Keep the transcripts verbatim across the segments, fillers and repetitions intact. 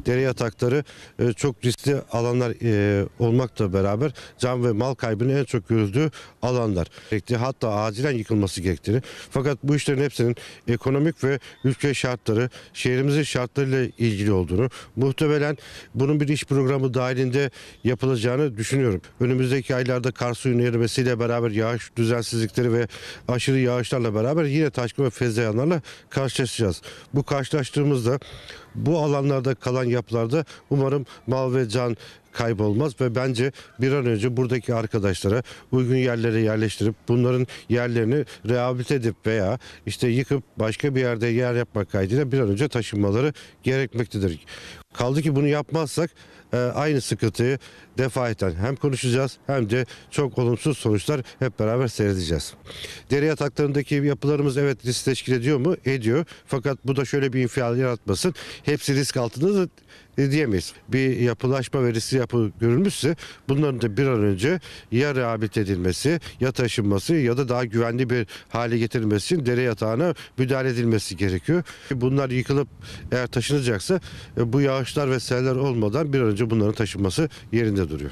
dere yatakları e, çok riskli alanlar e, olmakla beraber can ve mal kaybının en çok görüldüğü alanlar. Hatta acilen yıkılması gerektiğini. Fakat bu işlerin hepsinin ekonomik ve ülke şartları, şehrimizin şartlarıyla ilgili olduğunu, muhtemelen bunun bir iş programı dahilinde yapılacağını düşünüyorum. Önümüzdeki aylarda kar suyunun erimesiyle beraber yağış düzensizlikleri ve aşırı yağışlarla beraber yine taşkın ve fezeyanlarla karşılaşacağız. Bu karşılaştığımızda bu alanlarda kalan yapılarda umarım mal ve can kaybolmaz ve bence bir an önce buradaki arkadaşlara uygun yerlere yerleştirip bunların yerlerini rehabilite edip veya işte yıkıp başka bir yerde yer yapmak kaydıyla bir an önce taşınmaları gerekmektedir. Kaldı ki bunu yapmazsak e, aynı sıkıntıyı defaten hem konuşacağız hem de çok olumsuz sonuçlar hep beraber seyredeceğiz. Dere yataklarındaki yapılarımız evet risk teşkil ediyor mu? Ediyor. Fakat bu da şöyle bir infial yaratmasın. Hepsi risk altında da diyemeyiz. Bir yapılaşma ve riskli yapı görülmüşse bunların da bir an önce ya rehabilite edilmesi ya taşınması ya da daha güvenli bir hale getirilmesi için dere yatağına müdahale edilmesi gerekiyor. Bunlar yıkılıp eğer taşınacaksa bu yağışlar ve seller olmadan bir an önce bunların taşınması yerinde duruyor.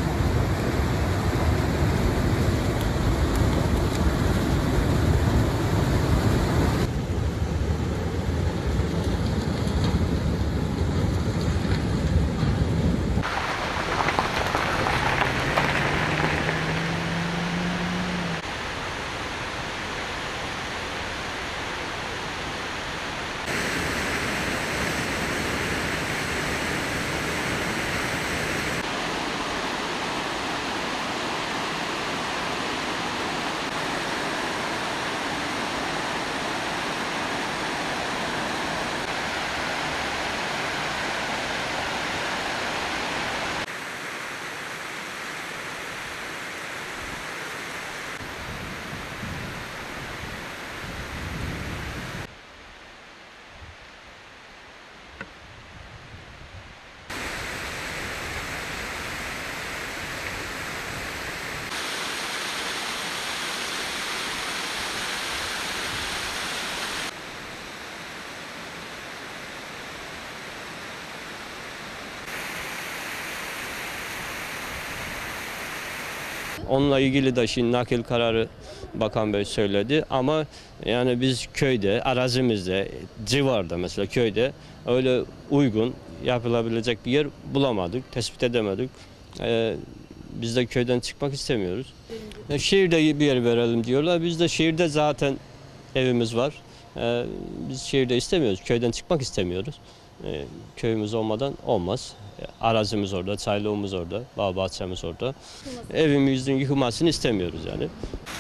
Onunla ilgili de şimdi nakil kararı Bakan Bey söyledi ama yani biz köyde, arazimizde, civarda mesela köyde öyle uygun yapılabilecek bir yer bulamadık, tespit edemedik. Ee, biz de köyden çıkmak istemiyoruz. Yani şehirde bir yer verelim diyorlar. Biz de şehirde zaten evimiz var. Ee, biz şehirde istemiyoruz, köyden çıkmak istemiyoruz. Ee, köyümüz olmadan olmaz. Arazimiz orada, çaylığımız orada, bağ bahçemiz orada. Evimizin yıkılmasını istemiyoruz yani.